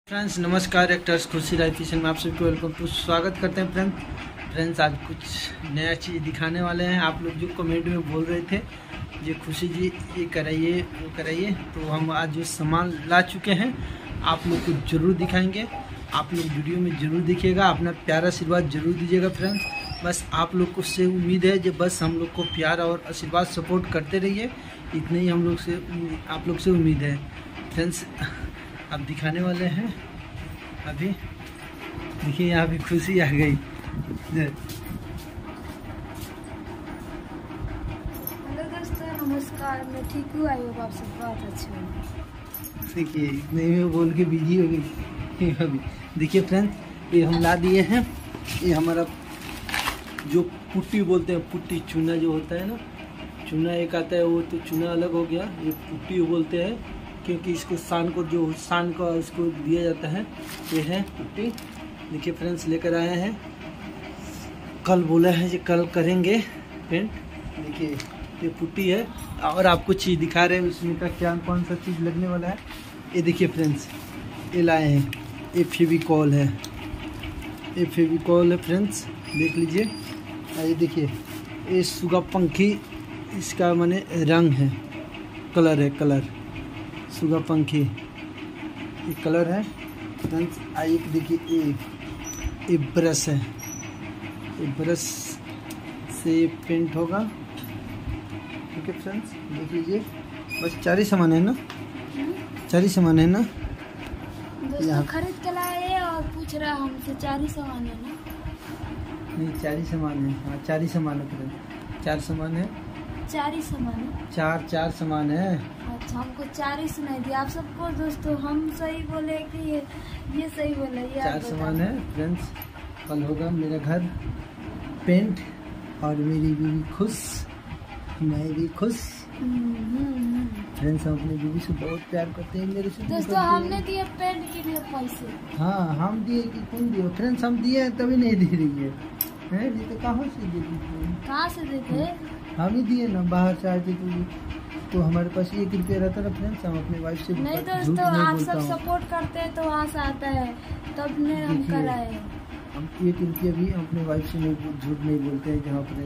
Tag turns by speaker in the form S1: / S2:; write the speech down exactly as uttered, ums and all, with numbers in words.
S1: Friends नमस्कार, actors खुशी life kitchen में आप सभी को वेलकम टू स्वागत करते हैं। फ्रेंड्स फ्रेंड्स आज कुछ नया चीज़ दिखाने वाले हैं। आप लोग जो कमेंट में बोल रहे थे ये खुशी जी ये कराइए वो कराइए, तो हम आज जो सामान ला चुके हैं आप लोग को ज़रूर दिखाएंगे। आप लोग वीडियो में ज़रूर देखिएगा, अपना प्यारा आशीर्वाद जरूर दीजिएगा। फ्रेंड्स बस आप लोग को से उम्मीद है जो बस हम लोग को प्यार और आशीर्वाद सपोर्ट करते रहिए, इतने ही हम लोग से आप लोग से उम्मीद है। फ्रेंड्स अब दिखाने वाले हैं। अभी देखिए यहाँ भी खुशी आ गई।
S2: हेलो दोस्तों नमस्कार, मैं ठीक हूँ। आई होप आप सब बहुत अच्छे होंगे।
S1: देखिए इतने में बोल के बिजी हो गई। अभी देखिए फ्रेंड्स ये हम ला दिए हैं। ये हमारा जो पुट्टी बोलते हैं, पुट्टी चूना जो होता है ना, चूना एक आता है वो तो चूना अलग हो गया, ये पुट्टी बोलते हैं क्योंकि इसको सान को जो सान का इसको दिया जाता है। ये है पुट्टी। देखिए फ्रेंड्स लेकर आए हैं, कल बोला है कि कल करेंगे पेंट। देखिए ये पुट्टी है और आपको चीज़ दिखा रहे हैं उसमें का क्या कौन सा चीज़ लगने वाला है। ये देखिए फ्रेंड्स ये लाए हैं, ये फेविकॉल है, ये फेविकॉल है फ्रेंड्स देख लीजिए। ये देखिए ये सुगा पंखी इसका माने रंग है, कलर है, कलर सुगा पंखी ये कलर है फ्रेंड्स। आइए देखिए ये ये ब्रश है, ये ब्रश से पेंट होगा। ठीक है फ्रेंड्स देख लीजिए, बस चार ही सामान है ना, चार ही सामान है ना।
S2: दोस्तों खरीद के लाए और पूछ रहा हमसे चार ही सामान है ना?
S1: नहीं चार ही सामान है। हाँ चार ही सामान है फ्रेंड्स, चार सामान है,
S2: चार ही सामान है,
S1: चार चार सामान है।
S2: अच्छा हमको चार ही सुनाई दिया आप सबको। दोस्तों हम सही बोले कि ये ये सही बोले? ये
S1: चार सामान है फ्रेंड्स। कल होगा मेरा घर पेंट और मेरी बीवी खुश, मैं भी खुश। फ्रेंड्स हम अपनी बीवी से बहुत प्यार करते हैं, मेरे से
S2: दोस्तों हमने दिए पेंट के लिए पैसे।
S1: हाँ हम दिए कि तुम दिए फ्रेंड्स, हम दिए हैं तभी नहीं दे रही है, है नहीं तो कहाँ से दे दी?
S2: कहाँ से देते?
S1: हम ही दिए ना, बाहर से आते तो तो हमारे पास एक रुपया रहता ना फ्रेंड्स, हम अपनी वाइफ से
S2: नहीं दोस्तों आप सब सपोर्ट करते हैं तो वहाँ से आता है तब ने हम कराए।
S1: हम एक रुपया भी अपने वाइफ से नहीं झूठ नहीं बोलते हैं जहाँ पर